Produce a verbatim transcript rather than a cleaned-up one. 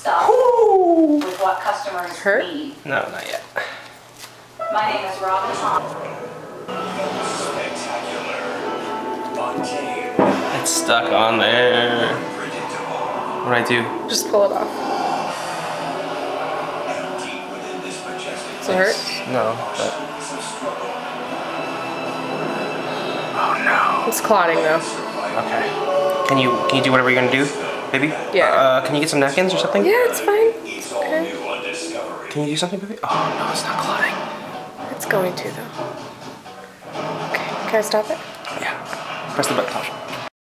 stuff Ooh. with what customers Hurt? need. No, not yet. My name is Robin Thompson. It's stuck on there. What do I do? Just pull it off. Does it hurt? No, but... Oh no. It's clotting though. Okay. Can you can you do whatever you're gonna do, baby? Yeah. Uh, can you get some napkins or something? Yeah, it's fine. It's okay. Can you do something, baby? Oh no, it's not clotting. It's going to though. Okay, can I stop it? Yeah. Press the button.